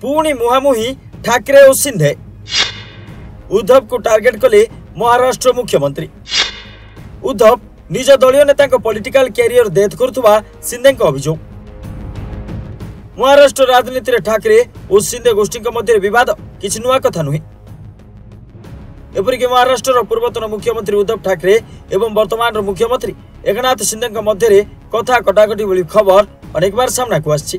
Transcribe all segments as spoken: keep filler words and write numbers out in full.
पुणी मुहामुही ठाकरे और शिंदे। उद्धव को टार्गेट कले महाराष्ट्र मुख्यमंत्री। उद्धव निज दलीय नेता पॉलिटिकल कैरियर डेथ करुवा शिंदे अभियोग। महाराष्ट्र राजनीति में ठाकरे और शिंदे गोष्ठी मध्य विवाद किसी नुआ कथा नुहे। एपरिक महाराष्ट्र पूर्वतन मुख्यमंत्री उद्धव ठाकरे एवं वर्तमान मुख्यमंत्री एकनाथ शिंदे मध्य कथा कटाकटी भली खबर अनेक बार सामना को आछि।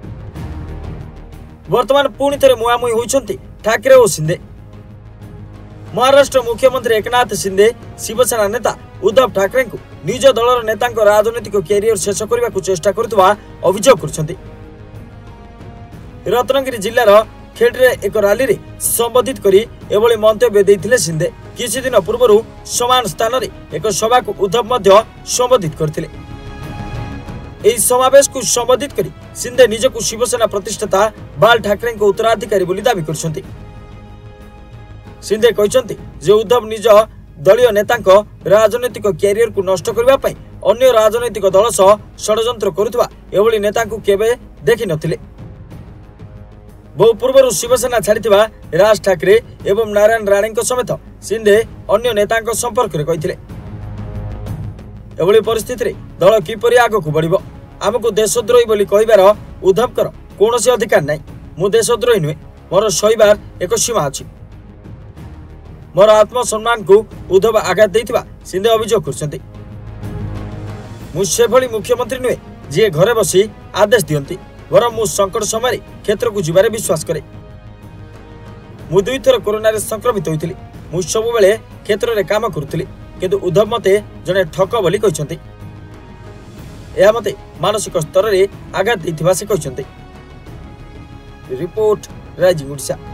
वर्तमान पुणी थे मुहामुही होइछन्ति ठाकरे और शिंदे। महाराष्ट्र मुख्यमंत्री एकनाथ शिंदे शिवसेना नेता उद्धव ठाकरे को निज दलर नेता राजनीतिक कैरियर शेष करने को चेष्टा करुवा अभियोग करछन्ति। रत्नगिरी जिलार खेड्रे एक रैली रे संबोधित करी एभली मंतव्य देइथिले शिंदे। किछि दिन पूर्व समान स्थान रे एक सभा को उद्धव मध्य संबोधित करथिले। एही समावेश को संबोधित करी शिंदे निजको शिवसेना प्रतिष्ठाता बाल ठाकरे को उत्तराधिकारी बोली दाबी करछन्ति। शिंदे कहछन्ति जे उद्धव निज दलीय नेतांक राजनीतिक कैरियर को नष्ट करबा पई अन्य राजनीतिक दल सह षडयंत्र करुवा एभली नेता को केबे देखि नथिले। बहु पूर्व शिवसेना छाड़िथिबा राज ठाकरे एवं नारायण राणे समेत शिंदे अन्य नेतांक संपर्क में कहिथिले। एभली परिस्थिति रे दल किपरि आगकु बढ़िबो आमको देशद्रोही बोली कहिबार उद्धवकर कोनोसी अधिकार नै। मु देशद्रोही नुहे, मोर सहिबार एक सीमा अछि। मोर आत्मसम्मान को उद्धव आघात देथिबा शिंदे अभियोग करछन्ति। मु सेभली मुख्यमंत्री नुहे जे घरे बसी आदेश दियंती, वरम मु संकट समय क्षेत्र को जीवारे विश्वास करे। मु दुई थर कोरोना रे संक्रमित होइथिली। मु सब बेले क्षेत्र रे काम करुथिली, किंतु उद्धव मते जने ठक बोली कहिसंती। एहा मते मानसिक स्तर रे आघात देथिबा से कहिसंती। Report rising Odisha.